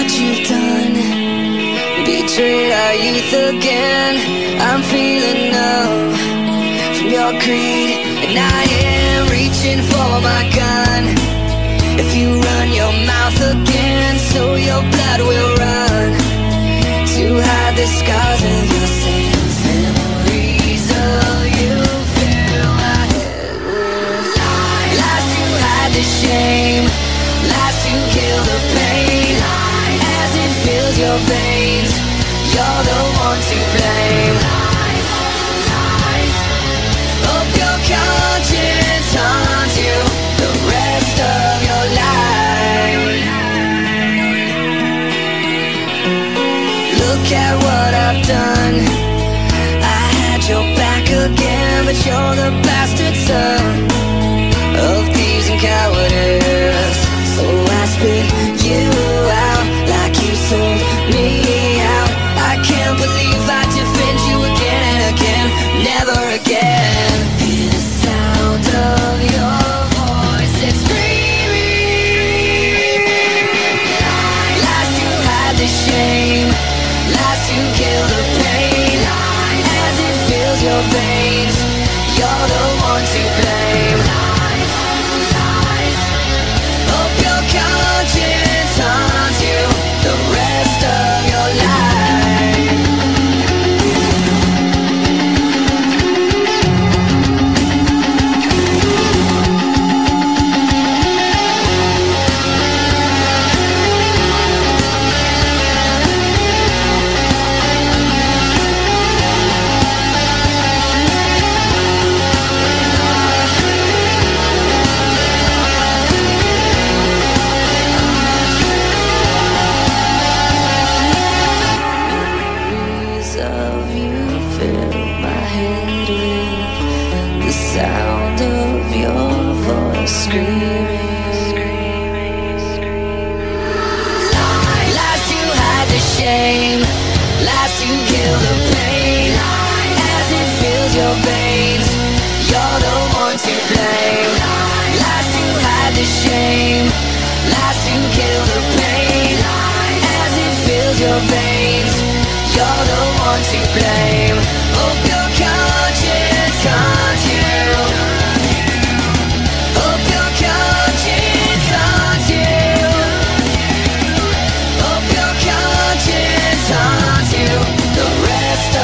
what you've done. Betrayed our youth again. I'm feeling numb from your greed, and I am reaching for my gun. If you run your mouth again, so your blood will run to hide the scars of your sins. Memories of you fill my head with lies to hide the shame, lies to kill the pain. As it fills your veins, you're the one to blame. Hope your conscience haunts you the rest of your life. Look at what I've done. I had your back again, but you're the bastard son of thieves and cowardice. So I spit you out like you sold me out. I can't believe I defend you again and again. Never again. Hear the sound of your voice, it's screaming. Lies to hide the shame, lies to kill the pain. As it fills your veins, you're the one to blame. Hope your conscience haunts you the rest of your life. Memories of you fill my head with the sound of your voice screaming. Lies to hide the shame, lies to kill the pain. As it fills your veins, you're the one to blame. Lies to hide the shame, lies to kill the pain. As it fills your veins, you're the one to blame. Hope your conscience haunts you. Hope your conscience haunts you. Hope your conscience haunts you the rest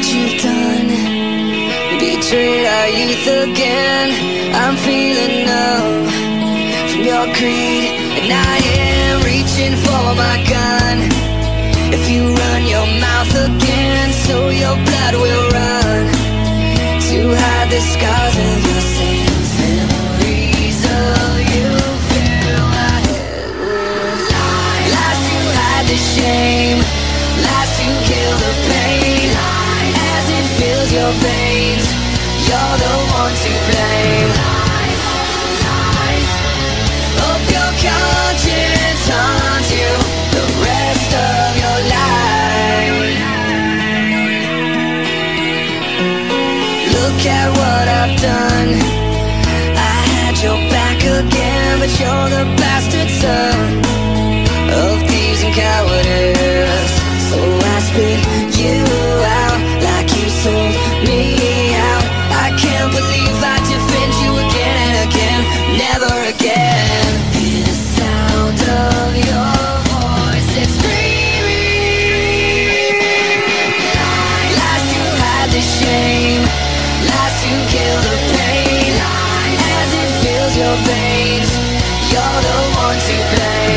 you've done. Betrayed our youth again. I'm feeling numb from your greed, and I am reaching for my gun. If you run your mouth again, so your blood will run to hide the scars of your sins. Memories of you fill my head with lies. Lies to hide the shame, lies to kill the pain. As it fills your veins, you're the one to blame. Hope your conscience haunts you the rest of your life. Look at what I've done. I had your back again, but you're the bastard son of thieves and cowardice. So I spit you out like you sold me out. I can't believe I defend you again and again. Never again. Hear the sound of your voice, it's screaming. Lies to hide the shame, lies to kill the pain. As it fills your veins, you're the one to blame.